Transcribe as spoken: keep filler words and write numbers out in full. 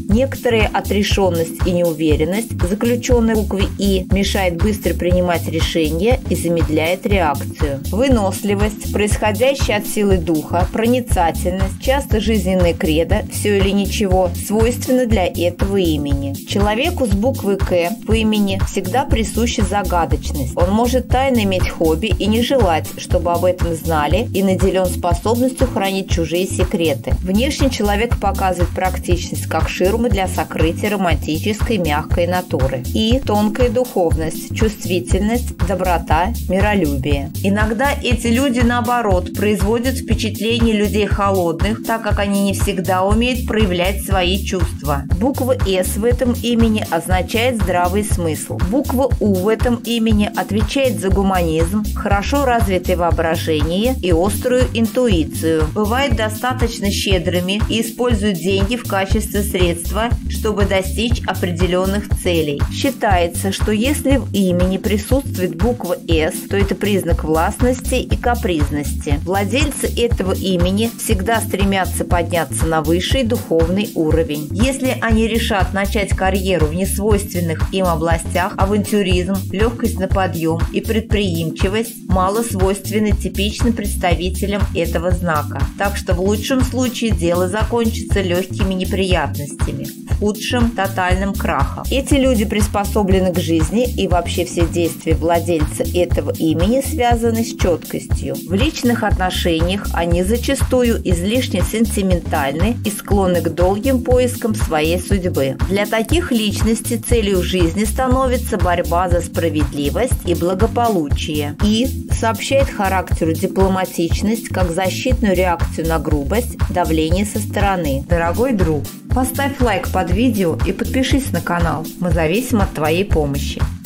Некоторая отрешенность и неуверенность, заключенная в букве «И», мешает быстро принимать решения и замедляет реакцию. Выносливость, происходящая от силы духа, проницательность, часто жизненное кредо «все или ничего» свойственно для этого имени. Человеку с буквы «К» в имени всегда присуща загадочность. Он может тайно иметь хобби и не желать, чтобы об этом знали, и наделен способностью хранить чужие секреты. Внешне человек показывает практичность как ширмы для сокрытия романтической мягкой натуры. И тонкая духовность, чувствительность, доброта, миролюбие. Иногда эти люди, наоборот, производят впечатление людей холодных, так как они не всегда умеют проявлять свои чувства. Буква «С» в этом имени означает здравый смысл. Буква «У» в этом имени отвечает за гуманизм, хорошо развитое воображение и острую интуицию. Бывают достаточно щедрыми и используют деньги в качестве средства, чтобы достичь определенных целей. Считается, что если в имени присутствует буква «С», то это признак властности и капризности. Владельцы этого имени всегда стремятся подняться на высший духовный уровень. Если они решат начать карьеру в несвойственных им областях, авантюризм, легкость на подъем и предприимчивость мало свойственны типичным представителям этого знака. Так что в лучшем случае дело закончится легкими неприятностями, в худшем – тотальным крахом. Эти люди приспособлены к жизни, и вообще все действия владельца этого имени связаны с четкостью. В личных отношениях они зачастую излишне сентиментальны и склонны к долгим поискам своей судьбы. Для таких личностей целью жизни становится борьба за справедливость и благополучие. И сообщает характеру дипломатичность как защитную реакцию на грубость, давление со стороны. Дорогой друг, поставь лайк под видео и подпишись на канал. Мы зависим от твоей помощи.